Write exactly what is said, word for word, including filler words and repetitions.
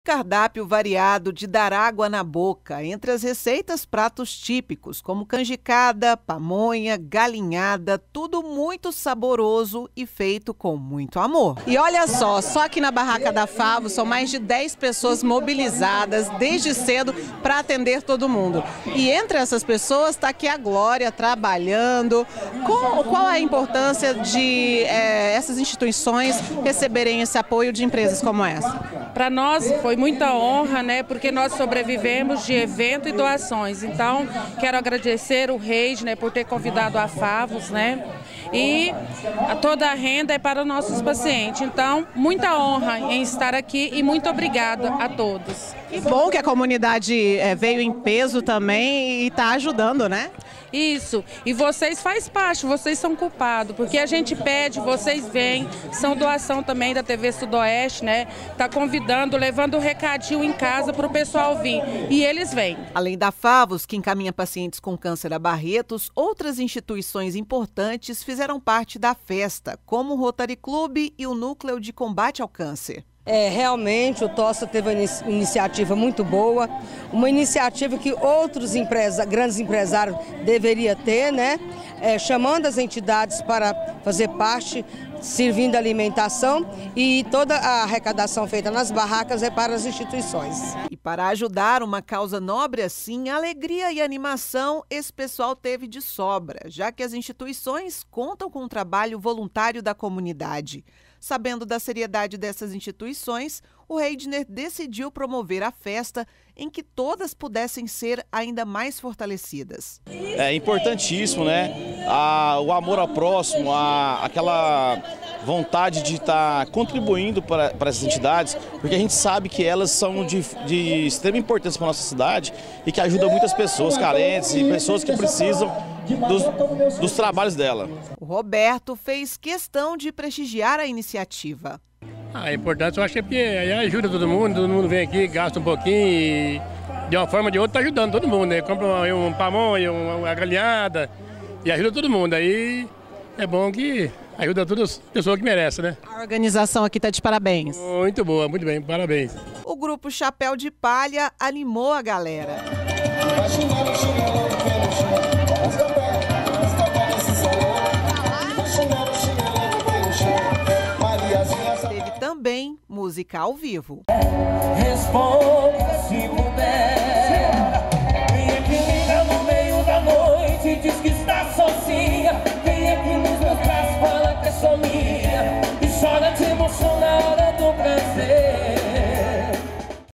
Cardápio variado de dar água na boca. Entre as receitas, pratos típicos, como canjicada, pamonha, galinhada, tudo muito saboroso e feito com muito amor. E olha só, só aqui na Barraca da Favo são mais de dez pessoas mobilizadas desde cedo para atender todo mundo. E entre essas pessoas está aqui a Glória trabalhando. Qual, qual a importância de é, essas instituições receberem esse apoio de empresas como essa? Para nós foi muita honra, né? Porque nós sobrevivemos de evento e doações. Então, quero agradecer o Reis, né, por ter convidado a Favos, né? E a toda a renda é para os nossos pacientes. Então, muita honra em estar aqui e muito obrigada a todos. Que bom que a comunidade é, veio em peso também e está ajudando, né? Isso, e vocês fazem parte, vocês são culpados, porque a gente pede, vocês vêm, são doação também da T V Sudoeste, né? Tá convidando, levando o recadinho em casa para o pessoal vir, e eles vêm. Além da Favos, que encaminha pacientes com câncer a Barretos, outras instituições importantes fizeram parte da festa, como o Rotary Club e o Núcleo de Combate ao Câncer. É, realmente o Tossa teve uma iniciativa muito boa, uma iniciativa que outros empresa, grandes empresários deveriam ter, né? É, chamando as entidades para fazer parte, servindo a alimentação, e toda a arrecadação feita nas barracas é para as instituições. E para ajudar uma causa nobre assim, alegria e animação esse pessoal teve de sobra, já que as instituições contam com o trabalho voluntário da comunidade. Sabendo da seriedade dessas instituições, o Reidner decidiu promover a festa em que todas pudessem ser ainda mais fortalecidas. É importantíssimo, né? A, o amor ao próximo, a, aquela vontade de estar contribuindo para, para essas entidades, porque a gente sabe que elas são de, de extrema importância para a nossa cidade e que ajudam muitas pessoas carentes e pessoas que precisam dos, dos trabalhos dela. O Roberto fez questão de prestigiar a iniciativa. A importância eu acho que é porque aí ajuda todo mundo, todo mundo vem aqui, gasta um pouquinho e de uma forma ou de outra está ajudando todo mundo, né? Compra um, um pamonha, uma galinhada e ajuda todo mundo. Aí é bom que ajuda todas as pessoas que merecem, né? A organização aqui está de parabéns. Muito boa, muito bem, parabéns. O grupo Chapéu de Palha animou a galera. Teve também música ao vivo. Responde,